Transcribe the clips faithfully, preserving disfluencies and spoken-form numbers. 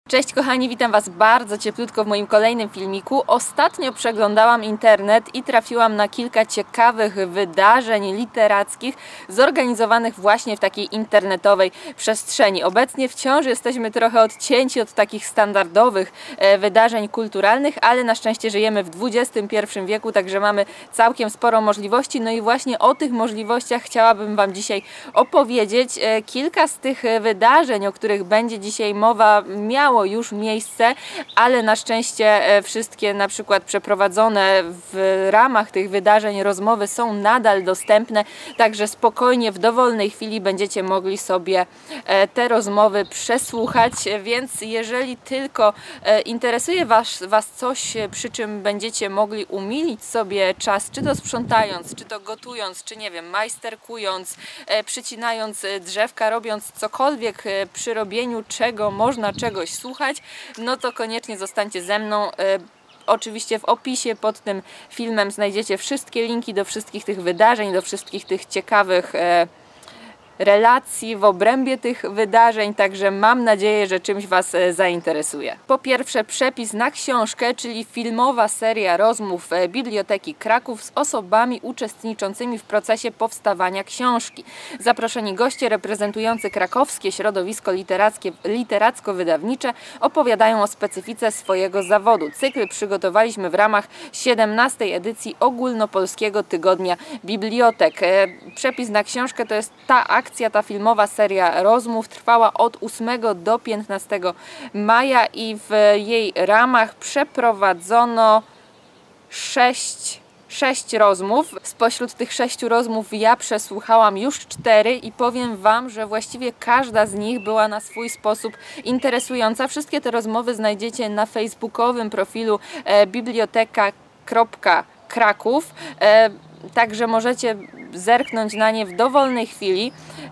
Cześć kochani, witam Was bardzo cieplutko w moim kolejnym filmiku. Ostatnio przeglądałam internet i trafiłam na kilka ciekawych wydarzeń literackich zorganizowanych właśnie w takiej internetowej przestrzeni. Obecnie wciąż jesteśmy trochę odcięci od takich standardowych wydarzeń kulturalnych, ale na szczęście żyjemy w dwudziestym pierwszym wieku, także mamy całkiem sporo możliwości. No i właśnie o tych możliwościach chciałabym Wam dzisiaj opowiedzieć. Kilka z tych wydarzeń, o których będzie dzisiaj mowa, miało już miejsce, ale na szczęście wszystkie na przykład przeprowadzone w ramach tych wydarzeń rozmowy są nadal dostępne, także spokojnie w dowolnej chwili będziecie mogli sobie te rozmowy przesłuchać, więc jeżeli tylko interesuje Was, was coś, przy czym będziecie mogli umilić sobie czas, czy to sprzątając, czy to gotując, czy nie wiem, majsterkując, przycinając drzewka, robiąc cokolwiek przy robieniu czego można czegoś słuchać, no to koniecznie zostańcie ze mną. Oczywiście w opisie pod tym filmem znajdziecie wszystkie linki do wszystkich tych wydarzeń, do wszystkich tych ciekawych relacji w obrębie tych wydarzeń, także mam nadzieję, że czymś Was zainteresuje. Po pierwsze, przepis na książkę, czyli filmowa seria rozmów Biblioteki Kraków z osobami uczestniczącymi w procesie powstawania książki. Zaproszeni goście reprezentujący krakowskie środowisko literackie, literacko-wydawnicze opowiadają o specyfice swojego zawodu. Cykl przygotowaliśmy w ramach siedemnastej edycji Ogólnopolskiego Tygodnia Bibliotek. Przepis na książkę to jest ta akcja, Akcja, ta filmowa seria rozmów trwała od ósmego do piętnastego maja i w jej ramach przeprowadzono sześć, sześć rozmów. Spośród tych sześciu rozmów ja przesłuchałam już cztery i powiem Wam, że właściwie każda z nich była na swój sposób interesująca. Wszystkie te rozmowy znajdziecie na facebookowym profilu e, biblioteka kropka kraków. E, Także możecie zerknąć na nie w dowolnej chwili.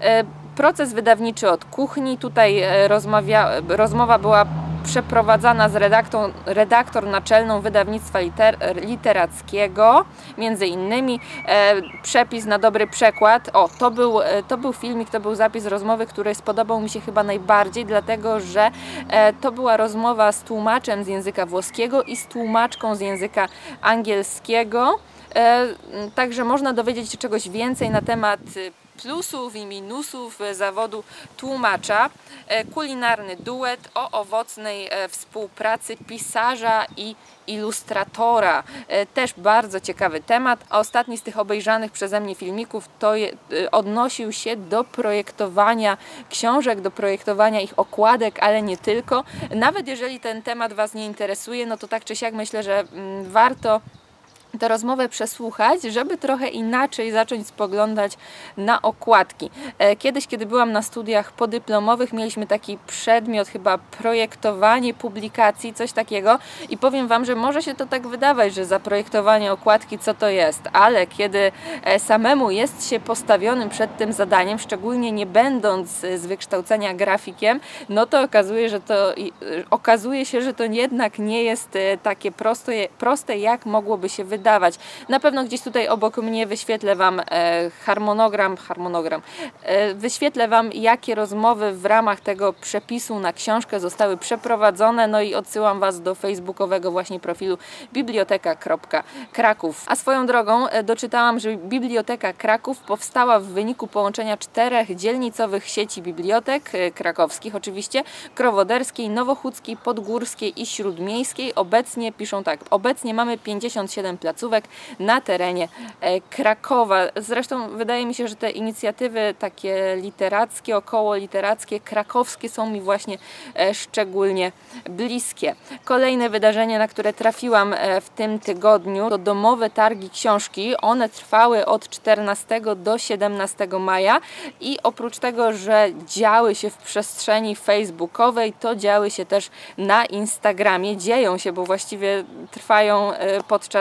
Proces wydawniczy od kuchni. Tutaj rozmawia, rozmowa była przeprowadzana z redaktor, redaktor naczelną wydawnictwa liter, literackiego, między innymi. E, przepis na dobry przekład. O, to był, to był filmik, to był zapis rozmowy, który spodobał mi się chyba najbardziej, dlatego że e, to była rozmowa z tłumaczem z języka włoskiego i z tłumaczką z języka angielskiego. E, także można dowiedzieć się czegoś więcej na temat plusów i minusów zawodu tłumacza. E, kulinarny duet o owocnej e, współpracy pisarza i ilustratora. E, też bardzo ciekawy temat. A ostatni z tych obejrzanych przeze mnie filmików to je, e, odnosił się do projektowania książek, do projektowania ich okładek, ale nie tylko. Nawet jeżeli ten temat Was nie interesuje, no to tak czy siak myślę, że mm, warto tę rozmowę przesłuchać, żeby trochę inaczej zacząć spoglądać na okładki. Kiedyś, kiedy byłam na studiach podyplomowych, mieliśmy taki przedmiot, chyba projektowanie publikacji, coś takiego i powiem Wam, że może się to tak wydawać, że zaprojektowanie okładki co to jest, ale kiedy samemu jest się postawionym przed tym zadaniem, szczególnie nie będąc z wykształcenia grafikiem, no to okazuje, że to, okazuje się, że to jednak nie jest takie proste, proste jak mogłoby się wydawać. Na pewno gdzieś tutaj obok mnie wyświetlę Wam e, harmonogram, harmonogram. E, wyświetlę Wam, jakie rozmowy w ramach tego przepisu na książkę zostały przeprowadzone, no i odsyłam Was do facebookowego właśnie profilu biblioteka kropka kraków. A swoją drogą e, doczytałam, że Biblioteka Kraków powstała w wyniku połączenia czterech dzielnicowych sieci bibliotek e, krakowskich, oczywiście, krowoderskiej, nowochódzkiej, podgórskiej i śródmiejskiej. Obecnie, piszą tak, obecnie mamy pięćdziesiąt siedem placówek na terenie Krakowa. Zresztą wydaje mi się, że te inicjatywy takie literackie, około literackie, krakowskie są mi właśnie szczególnie bliskie. Kolejne wydarzenie, na które trafiłam w tym tygodniu, to domowe targi książki. One trwały od czternastego do siedemnastego maja i oprócz tego, że działy się w przestrzeni facebookowej, to działy się też na Instagramie. Dzieją się, bo właściwie trwają podczas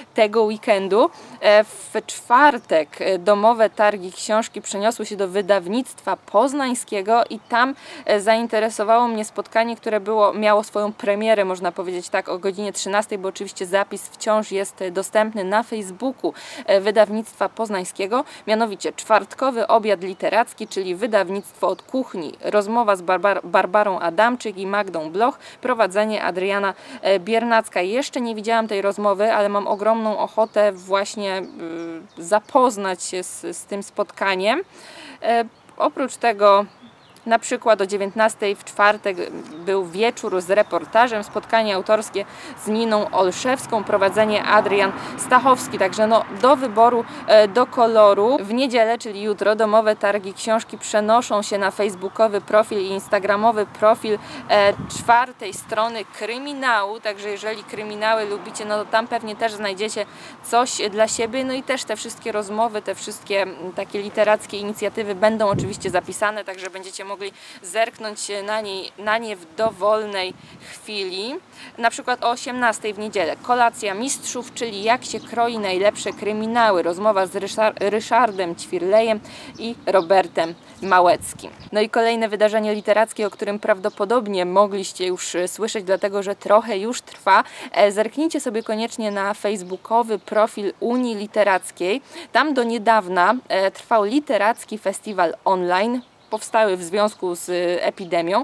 tego weekendu. W czwartek domowe targi książki przeniosły się do wydawnictwa poznańskiego i tam zainteresowało mnie spotkanie, które było, miało swoją premierę, można powiedzieć tak, o godzinie trzynastej, bo oczywiście zapis wciąż jest dostępny na Facebooku wydawnictwa poznańskiego, mianowicie czwartkowy obiad literacki, czyli wydawnictwo od kuchni, rozmowa z Barbar Barbarą Adamczyk i Magdą Bloch, prowadzenie Adriana Biernacka. Jeszcze nie widziałam tej rozmowy, ale mam ogromną ochotę właśnie y, zapoznać się z, z tym spotkaniem. E, oprócz tego na przykład o dziewiętnastej w czwartek był wieczór z reportażem, spotkanie autorskie z Niną Olszewską, prowadzenie Adrian Stachowski, także no do wyboru, do koloru. W niedzielę, czyli jutro, domowe targi książki przenoszą się na facebookowy profil i instagramowy profil e, czwartej strony kryminału, także jeżeli kryminały lubicie, no to tam pewnie też znajdziecie coś dla siebie, no i też te wszystkie rozmowy, te wszystkie takie literackie inicjatywy będą oczywiście zapisane, także będziecie mogli zerknąć na nie, na nie w dowolnej chwili. Na przykład o osiemnastej w niedzielę kolacja mistrzów, czyli jak się kroi najlepsze kryminały. Rozmowa z Ryszard, Ryszardem Ćwirlejem i Robertem Małeckim. No i kolejne wydarzenie literackie, o którym prawdopodobnie mogliście już słyszeć, dlatego że trochę już trwa. Zerknijcie sobie koniecznie na facebookowy profil Unii Literackiej. Tam do niedawna trwał literacki festiwal online, powstały w związku z epidemią,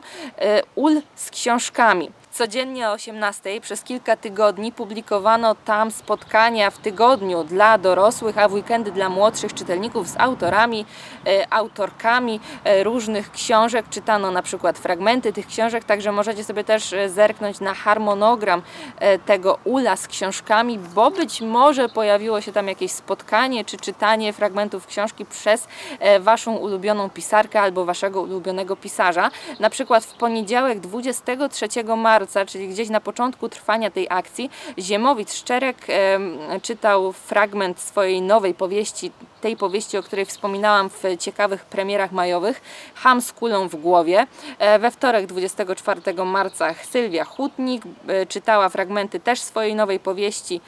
U L z książkami. Codziennie o osiemnastej przez kilka tygodni publikowano tam spotkania w tygodniu dla dorosłych, a w weekendy dla młodszych czytelników z autorami, e, autorkami e, różnych książek. Czytano na przykład fragmenty tych książek, także możecie sobie też zerknąć na harmonogram e, tego U L A z książkami, bo być może pojawiło się tam jakieś spotkanie czy czytanie fragmentów książki przez e, Waszą ulubioną pisarkę albo Waszego ulubionego pisarza. Na przykład w poniedziałek dwudziestego trzeciego marca, czyli gdzieś na początku trwania tej akcji, Ziemowit Szczerek e, czytał fragment swojej nowej powieści, tej powieści, o której wspominałam w ciekawych premierach majowych, Cham z kulą w głowie. E, we wtorek dwudziestego czwartego marca Sylwia Hutnik e, czytała fragmenty też swojej nowej powieści,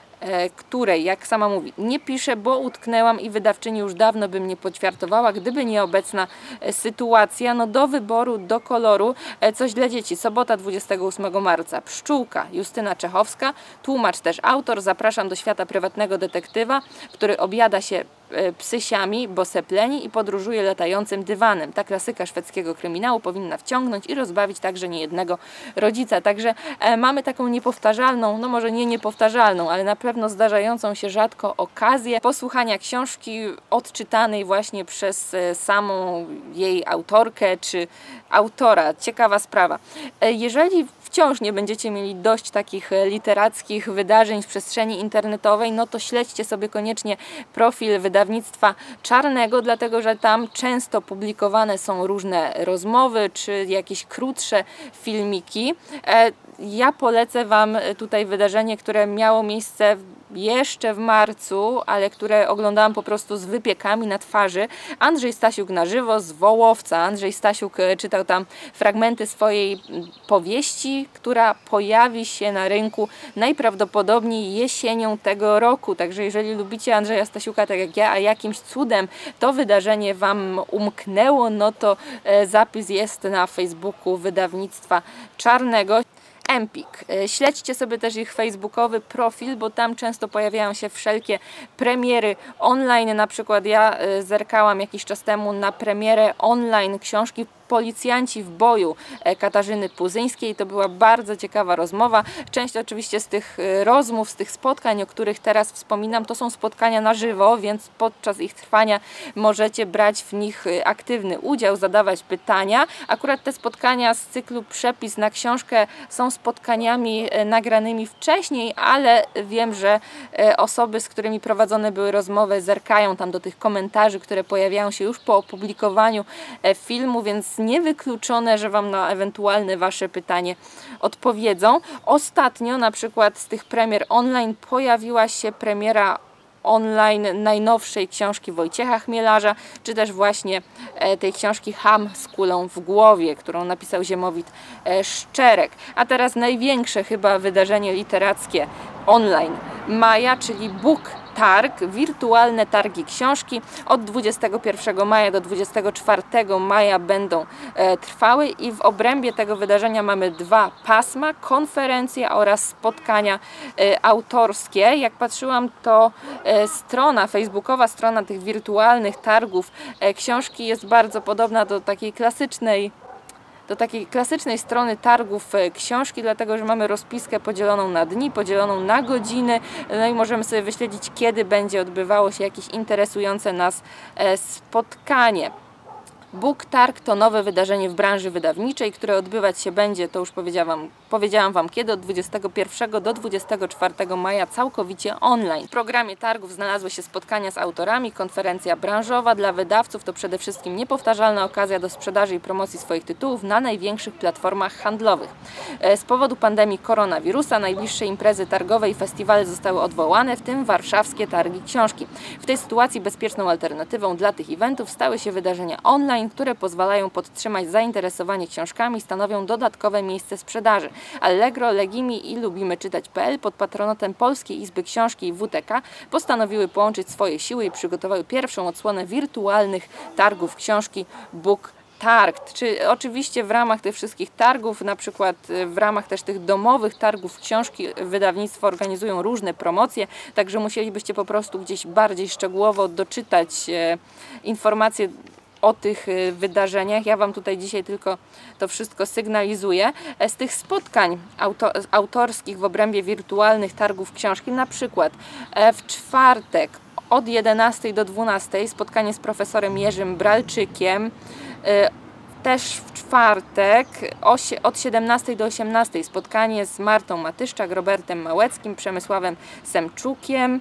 której, jak sama mówi, nie piszę, bo utknęłam i wydawczyni już dawno by mnie poćwiartowała, gdyby nie obecna sytuacja. No do wyboru, do koloru, coś dla dzieci. Sobota dwudziestego ósmego marca. Pszczółka, Justyna Czechowska, tłumacz też autor. Zapraszam do świata prywatnego detektywa, który objada się psysiami, bo sepleni i podróżuje latającym dywanem. Ta klasyka szwedzkiego kryminału powinna wciągnąć i rozbawić także niejednego rodzica. Także e, mamy taką niepowtarzalną, no może nie niepowtarzalną, ale na pewno zdarzającą się rzadko okazję posłuchania książki odczytanej właśnie przez e, samą jej autorkę czy autora. Ciekawa sprawa. E, jeżeli wciąż nie będziecie mieli dość takich literackich wydarzeń w przestrzeni internetowej, no to śledźcie sobie koniecznie profil wydawnictwa Czarnego, dlatego że tam często publikowane są różne rozmowy czy jakieś krótsze filmiki. Ja polecę Wam tutaj wydarzenie, które miało miejsce jeszcze w marcu, ale które oglądałam po prostu z wypiekami na twarzy. Andrzej Stasiuk na żywo z Wołowca. Andrzej Stasiuk czytał tam fragmenty swojej powieści, która pojawi się na rynku najprawdopodobniej jesienią tego roku. Także jeżeli lubicie Andrzeja Stasiuka tak jak ja, a jakimś cudem to wydarzenie Wam umknęło, no to zapis jest na Facebooku wydawnictwa Czarnego. Empik. Śledźcie sobie też ich facebookowy profil, bo tam często pojawiają się wszelkie premiery online. Na przykład ja zerkałam jakiś czas temu na premierę online książki Policjanci w boju Katarzyny Puzyńskiej. To była bardzo ciekawa rozmowa. Część oczywiście z tych rozmów, z tych spotkań, o których teraz wspominam, to są spotkania na żywo, więc podczas ich trwania możecie brać w nich aktywny udział, zadawać pytania. Akurat te spotkania z cyklu Przepis na książkę są spotkaniami nagranymi wcześniej, ale wiem, że osoby, z którymi prowadzone były rozmowy, zerkają tam do tych komentarzy, które pojawiają się już po opublikowaniu filmu, więc niewykluczone, że Wam na ewentualne Wasze pytanie odpowiedzą. Ostatnio na przykład z tych premier online pojawiła się premiera online najnowszej książki Wojciecha Chmielarza, czy też właśnie tej książki Cham z kulą w głowie, którą napisał Ziemowit Szczerek. A teraz największe chyba wydarzenie literackie online maja, czyli Book Targ, wirtualne targi książki. Od dwudziestego pierwszego maja do dwudziestego czwartego maja będą e, trwały i w obrębie tego wydarzenia mamy dwa pasma, konferencje oraz spotkania e, autorskie. Jak patrzyłam, to e, strona, facebookowa strona tych wirtualnych targów e, książki jest bardzo podobna do takiej klasycznej do takiej klasycznej strony targów książki, dlatego że mamy rozpiskę podzieloną na dni, podzieloną na godziny, no i możemy sobie wyśledzić, kiedy będzie odbywało się jakieś interesujące nas spotkanie. Book Targ to nowe wydarzenie w branży wydawniczej, które odbywać się będzie, to już powiedziałam, powiedziałam Wam kiedy, od dwudziestego pierwszego do dwudziestego czwartego maja całkowicie online. W programie targów znalazły się spotkania z autorami, konferencja branżowa. Dla wydawców to przede wszystkim niepowtarzalna okazja do sprzedaży i promocji swoich tytułów na największych platformach handlowych. Z powodu pandemii koronawirusa najbliższe imprezy targowe i festiwale zostały odwołane, w tym warszawskie targi książki. W tej sytuacji bezpieczną alternatywą dla tych eventów stały się wydarzenia online, które pozwalają podtrzymać zainteresowanie książkami, stanowią dodatkowe miejsce sprzedaży. Allegro, Legimi i Lubimy Czytać kropka pe el pod patronatem Polskiej Izby Książki i W T K postanowiły połączyć swoje siły i przygotowały pierwszą odsłonę wirtualnych targów książki Book Targ. Czy oczywiście w ramach tych wszystkich targów, na przykład w ramach też tych domowych targów książki, wydawnictwo organizują różne promocje, także musielibyście po prostu gdzieś bardziej szczegółowo doczytać e, informacje o tych wydarzeniach. Ja Wam tutaj dzisiaj tylko to wszystko sygnalizuję. Z tych spotkań auto, autorskich w obrębie wirtualnych targów książki, na przykład w czwartek od jedenastej do dwunastej spotkanie z profesorem Jerzym Bralczykiem, też w czwartek od siedemnastej do osiemnastej spotkanie z Martą Matyszczak, Robertem Małeckim, Przemysławem Semczukiem,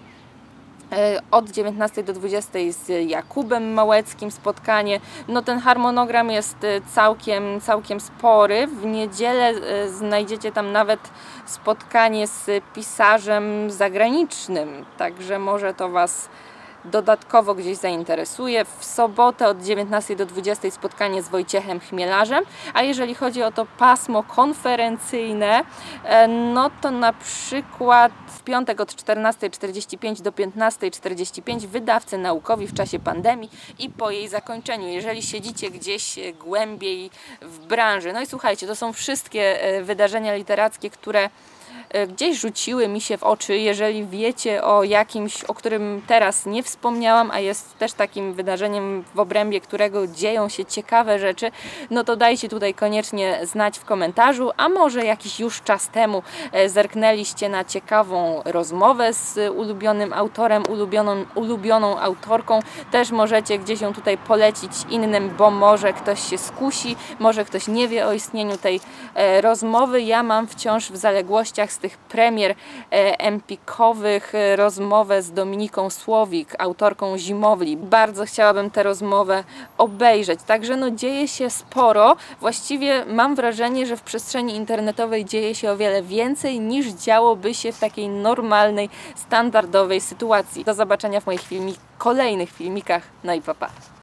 od dziewiętnastej do dwudziestej z Jakubem Małeckim spotkanie. No ten harmonogram jest całkiem, całkiem spory. W niedzielę znajdziecie tam nawet spotkanie z pisarzem zagranicznym, także może to Was dodatkowo gdzieś zainteresuje. W sobotę od dziewiętnastej do dwudziestej spotkanie z Wojciechem Chmielarzem, a jeżeli chodzi o to pasmo konferencyjne, no to na przykład w piątek od czternastej czterdzieści pięć do piętnastej czterdzieści pięć wydawcy naukowi w czasie pandemii i po jej zakończeniu, jeżeli siedzicie gdzieś głębiej w branży. No i słuchajcie, to są wszystkie wydarzenia literackie, które gdzieś rzuciły mi się w oczy. Jeżeli wiecie o jakimś, o którym teraz nie wspomniałam, a jest też takim wydarzeniem, w obrębie którego dzieją się ciekawe rzeczy, no to dajcie tutaj koniecznie znać w komentarzu, a może jakiś już czas temu zerknęliście na ciekawą rozmowę z ulubionym autorem, ulubioną, ulubioną autorką, też możecie gdzieś ją tutaj polecić innym, bo może ktoś się skusi, może ktoś nie wie o istnieniu tej rozmowy. Ja mam wciąż w zaległościach z tych premier empikowych rozmowę z Dominiką Słowik, autorką Zimowli. Bardzo chciałabym tę rozmowę obejrzeć. Także no dzieje się sporo. Właściwie mam wrażenie, że w przestrzeni internetowej dzieje się o wiele więcej niż działoby się w takiej normalnej, standardowej sytuacji. Do zobaczenia w moich filmik, kolejnych filmikach. No i pa, pa.